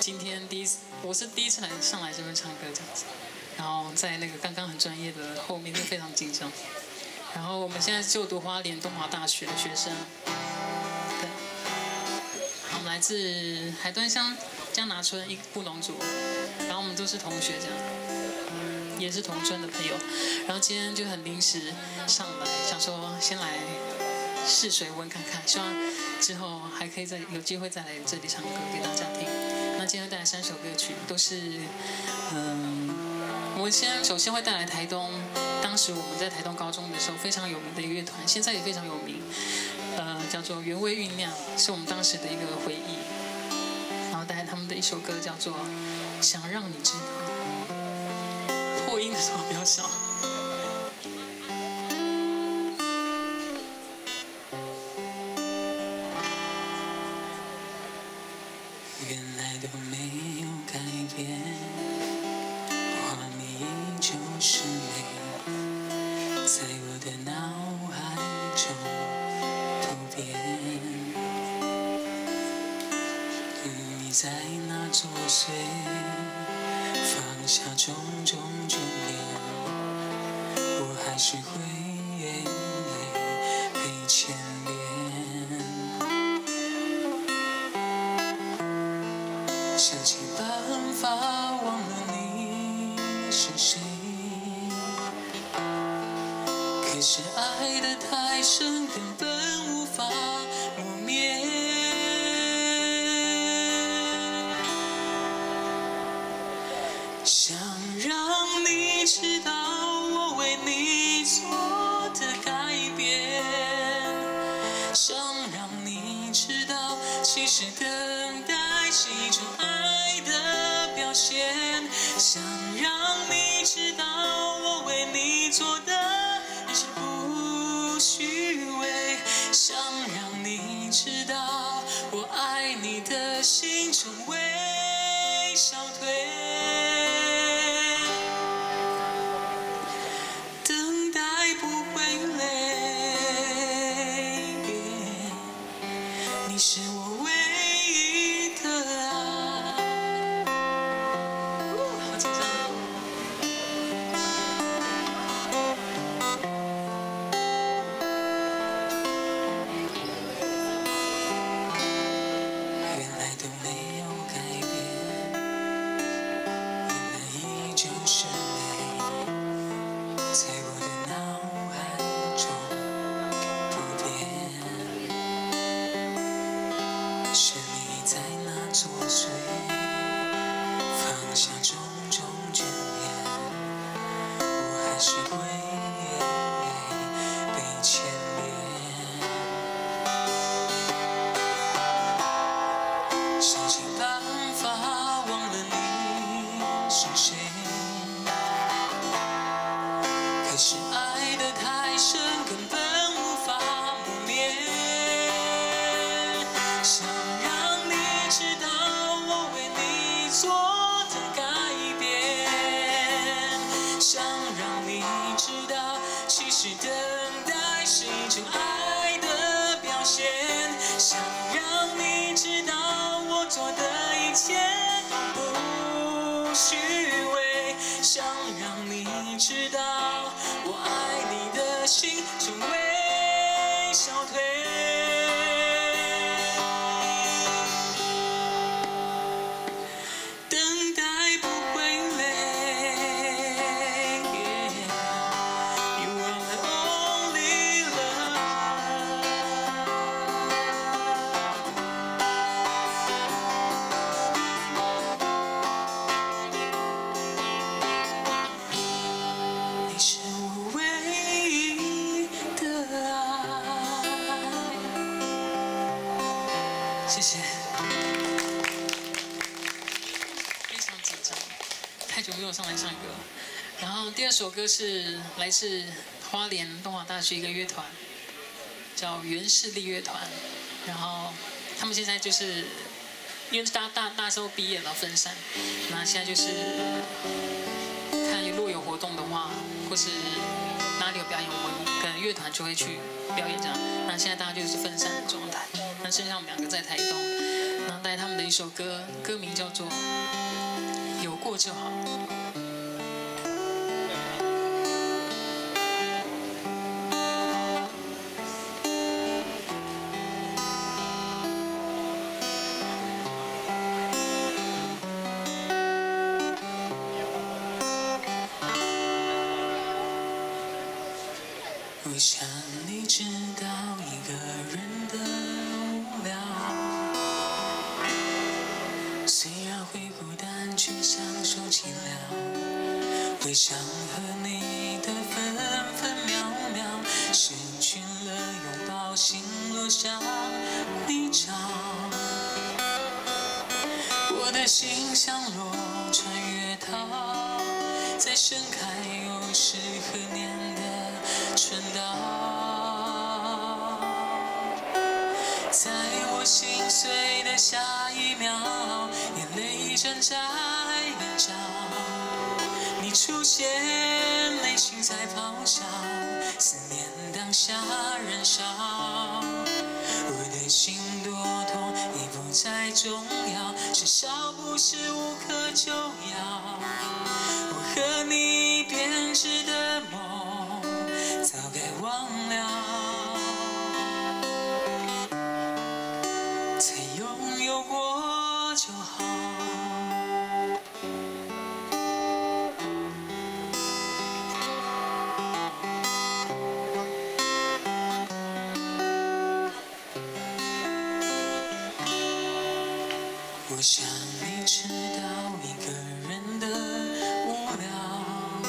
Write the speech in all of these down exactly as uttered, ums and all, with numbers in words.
今天第一次，我是第一次来上来这边唱歌这样子，然后在那个刚刚很专业的后面就非常紧张。然后我们现在就读花莲东华大学的学生，对，我们来自海端乡江拿村一布农族，然后我们都是同学这样。也是同村的朋友，然后今天就很临时上来，想说先来试水温看看，希望之后还可以再有机会再来这里唱歌给大家听。那今天带来三首歌曲，都是嗯，我先首先会带来台东，当时我们在台东高中的时候非常有名的一个乐团，现在也非常有名，呃，叫做原味酝酿，是我们当时的一个回忆。然后带来他们的一首歌叫做《想让你知道》。破音的时候不要笑。 原来都没有改变，画面依旧是美，在我的脑海中不变。你在那作祟，放下种种眷恋，我还是会被牵连。想尽办法忘了你是谁，可是爱得太深，根本无法磨灭。想让你知道我为你做的改变，想让你知道其实等待是一种爱的表现，想让你知道我为你做的一切不虚伪，想让你知道我爱你的心从未消退。你是我唯一的爱。 好紧张。 原来都没有改变，原来依旧是美，在我的脑海中不变。是你在那作祟，放下种种眷恋，我还是会被牵连。想尽办法忘了你是谁，可是爱得太深，根本无法磨灭。想让你知道我为你做的改变，想让你知道其实等待是一种爱的表现，想让你知道我做的一切不虚伪，想让你知道我爱你的心从未消退。你是我唯一的爱。谢谢。 非常紧张，太久没有上来唱歌。然后第二首歌是来自花莲东华大学一个乐团，叫原势力乐团。然后他们现在就是因为大大大时候毕业了分散，那现在就是看如果有活动的话，或是哪里有表演，我们可能乐团就会去表演这样。那现在大家就是分散的状态，那剩下我们两个在台东。那带来他们的一首歌，歌名叫做《有过就好》。 我想你知道一个人的无聊，虽然会孤单，却享受寂寥。回想和你的分分秒秒，失去了拥抱，心落下泥沼。我的心像若穿越涛，在盛开又是何年的春到，在我心碎的下一秒，眼泪正在眼角，你出现，内心在咆哮，思念当下燃烧，我的心多痛已不再重要，至少不是无可救药。我和你编织的梦早该忘了，才拥有过就好。我想你知道一个人的无聊，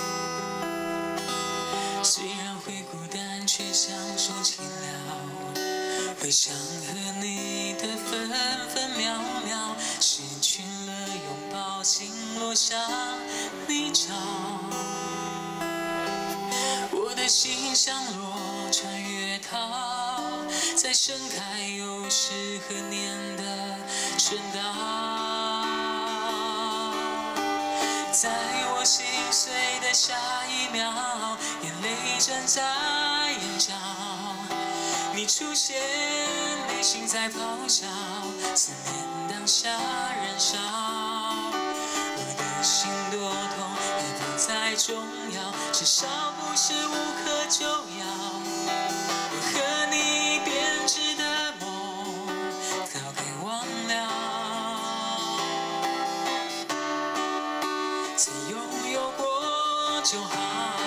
虽然会孤单，却享受寂寥。回想和你的分分秒秒，失去了拥抱，心落下泥沼。我的心像若穿越涛，在盛开又是何年的春到，在我心碎的下一秒，眼泪正在眼角，你出现，内心在咆哮，思念当下燃烧，我的心多痛已不再重要，至少不是无可救药。我和你编织的梦早该忘了，才拥有过就好。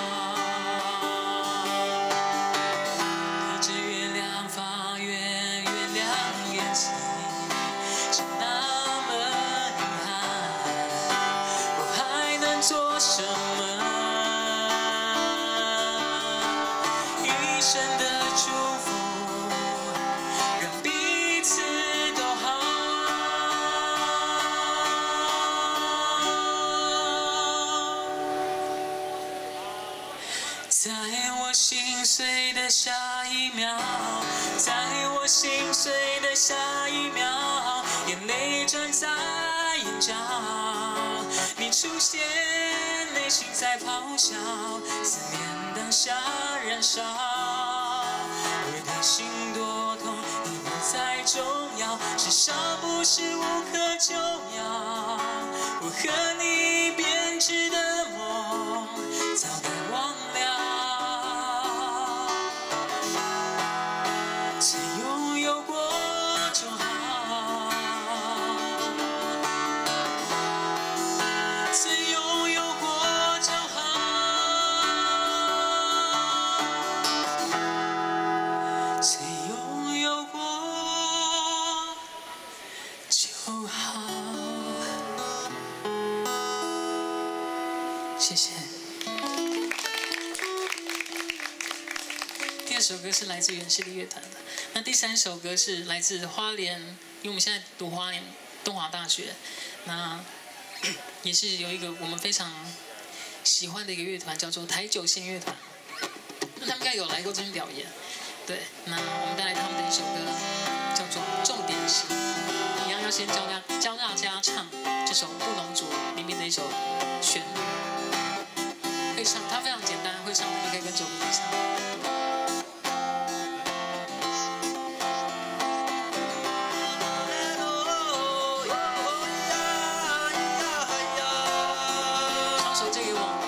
看着月亮发圆，月亮圆起，是那么遗憾，我还能做什么？一生的祝福，让彼此都好。在我心碎的下一秒，在我心碎的下一秒，眼泪转在眼角，你出现，内心在咆哮，思念当下燃烧，我的心多痛已不再重要，至少不是无可救药。我和你编织的梦早该忘了，才拥有过就好，才拥有过就好，才拥有过就好。谢谢。第二首歌是来自原势力乐团的，那第三首歌是来自花莲，因为我们现在读花莲东华大学，那也是有一个我们非常喜欢的一个乐团，叫做台九线乐团。那他们应该有来过这边表演，对。那我们带来他们的一首歌，叫做《重点是》，一样要先教大教大家唱这首《布农族》里面的一首旋律。会唱，它非常简单，会唱的就可以跟着我们一起唱。 借给我。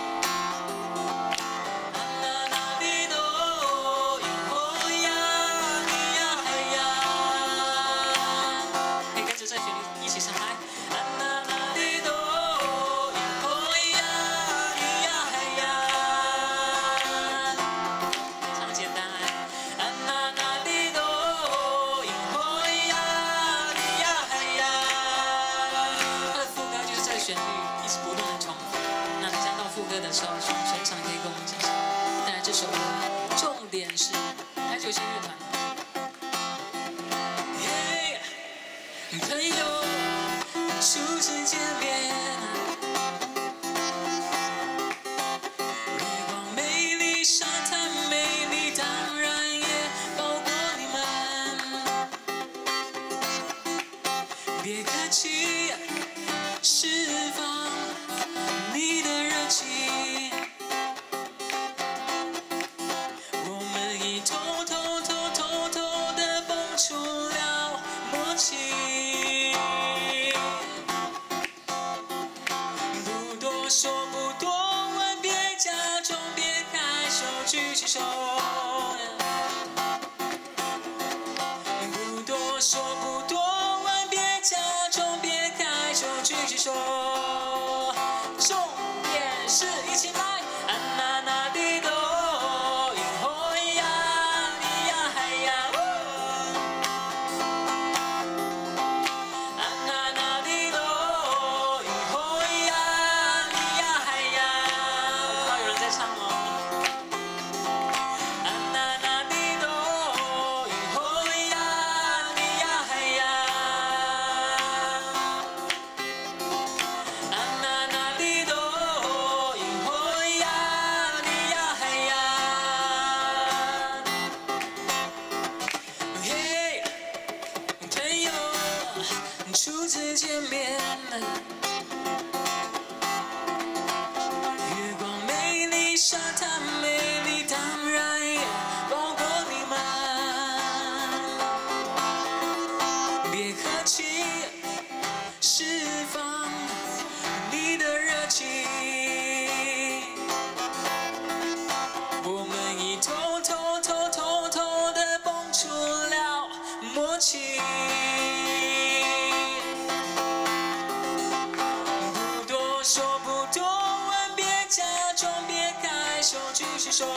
的时候，双全场可以跟我们进行。当然，这首歌重点是台九线乐团。朋友，初次见面，月光美丽，沙滩美丽，当然也包括你们。别客气，释放你的热情。 举起手，不多说，不多问，别假装，别开手，举起手。重点是一起来，啊那那滴哆，咿吼咿呀，咿呀嗨呀，啊那那滴哆，咿吼咿呀，咿呀嗨呀。我看到有人在唱哦。 初次见面，月光美丽，沙滩美丽，当然也包括你们。别客气，释放你的热情。我们已偷偷偷偷偷地蹦出了默契。 手举起手，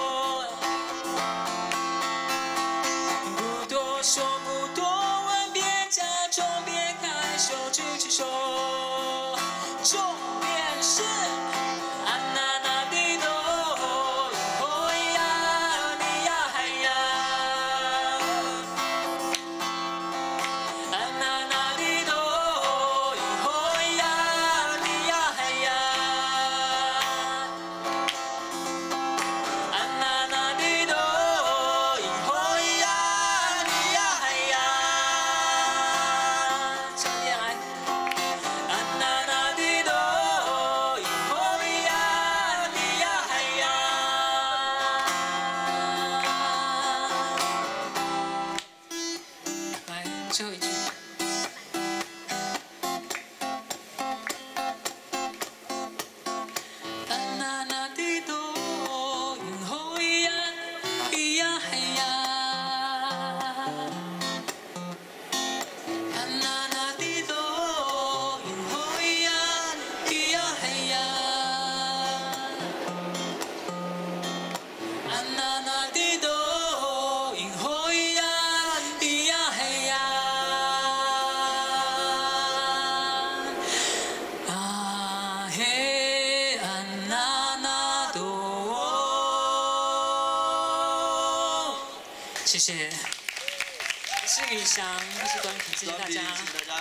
不多说，不多问，别假装，别开手，举起手。重点是，啊那那滴哆，咿咿呀，咿呀嗨呀，啊那那滴哆，咿咿呀，咿呀嗨呀。 最后一句。啊那那滴哆，咿吼咿呀，咿呀嗨呀。啊那那滴哆，咿吼咿呀，咿呀嗨呀。啊那那滴哆，咿吼咿呀，咿呀嗨呀。 谢谢，我是宇翔，我是端平，谢谢大家。